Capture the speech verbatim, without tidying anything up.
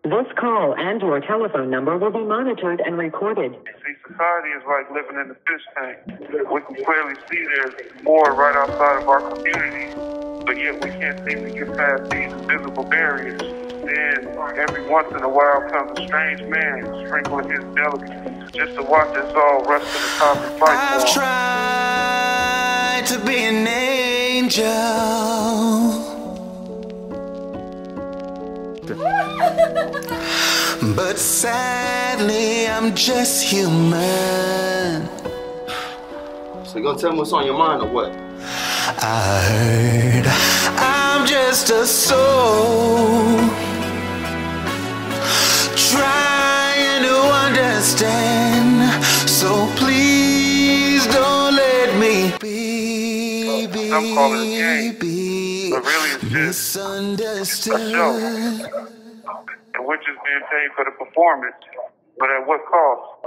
This call and your telephone number will be monitored and recorded. See, society is like living in a fish tank. We can clearly see there's more right outside of our community, but yet we can't seem to get past these invisible barriers. Then every once in a while comes a strange man sprinkling his delicacies just to watch us all rush to the top and fight I've for him. tried to be an angel, but sadly I'm just human. So you gonna tell me what's on your mind or what? I heard I'm just a soul trying to understand. So please don't let me be, be, Some call it a game, be but really it's just misunderstood. a show. And we're just being paid for the performance, but at what cost?